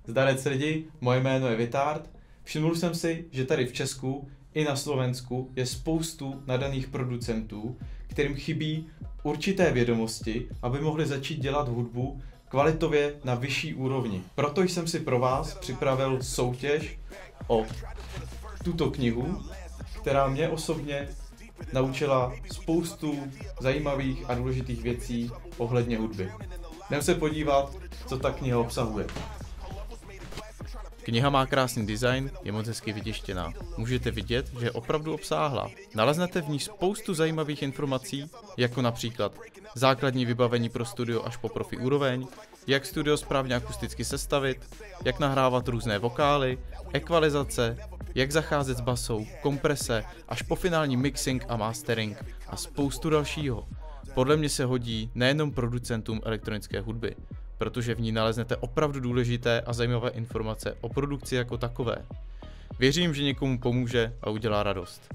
Zdarec lidi, moje jméno je Vitard. Všimnul jsem si, že tady v Česku i na Slovensku je spoustu nadaných producentů, kterým chybí určité vědomosti, aby mohli začít dělat hudbu kvalitově na vyšší úrovni. Proto jsem si pro vás připravil soutěž o tuto knihu, která mě osobně naučila spoustu zajímavých a důležitých věcí ohledně hudby. Jdeme se podívat, co ta kniha obsahuje. Kniha má krásný design, je moc hezky vytištěná. Můžete vidět, že je opravdu obsáhlá. Naleznete v ní spoustu zajímavých informací, jako například základní vybavení pro studio až po profi úroveň, jak studio správně akusticky sestavit, jak nahrávat různé vokály, ekvalizace, jak zacházet s basou, komprese, až po finální mixing a mastering a spoustu dalšího. Podle mě se hodí nejenom producentům elektronické hudby, protože v ní naleznete opravdu důležité a zajímavé informace o produkci jako takové. Věřím, že někomu pomůže a udělá radost.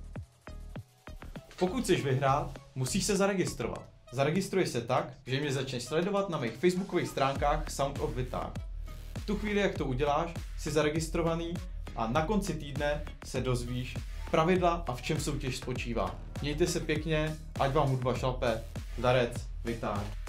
Pokud chceš vyhrát, musíš se zaregistrovat. Zaregistruj se tak, že mě začneš sledovat na mých facebookových stránkách Sound of Vitard. V tu chvíli, jak to uděláš, jsi zaregistrovaný a na konci týdne se dozvíš pravidla a v čem soutěž spočívá. Mějte se pěkně, ať vám hudba šlape. Zdarec, Vitard.